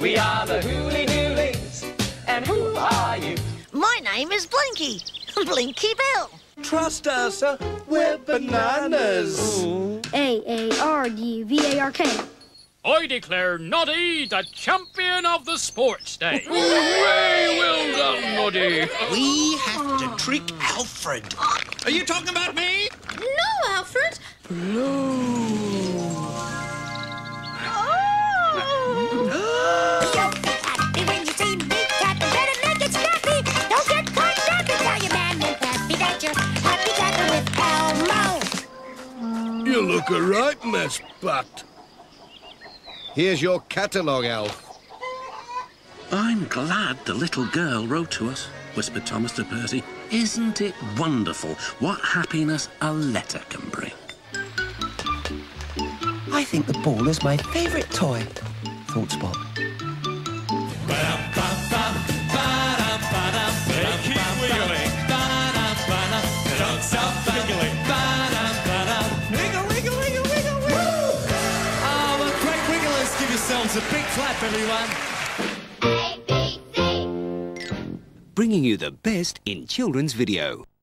We are the Hooly Doolies. And who are you? My name is Blinky. Blinky Bill. Trust us, we're bananas. A-A-R-D-V-A-R-K. I declare Noddy the champion of the sports day. Hooray! Well done, Noddy. We have to trick Alfred. Are you talking about me? No, Alfred. When you see me cat, better make it snappy. Don't get caught napping. Tell your man and Pappy that you're happy catting with Elmo. You look a right mess, Bat. Here's your catalogue, Alf. I'm glad the little girl wrote to us, whispered Thomas to Percy. Isn't it wonderful what happiness a letter can bring? I think the ball is my favourite toy, thought Spot. Keep wiggling. Don't stop wiggling. Wiggle, wiggle, wiggle, wiggle, wiggle. Oh, well, great wigglers. Give yourselves a big clap, everyone. Bringing you the best in children's video.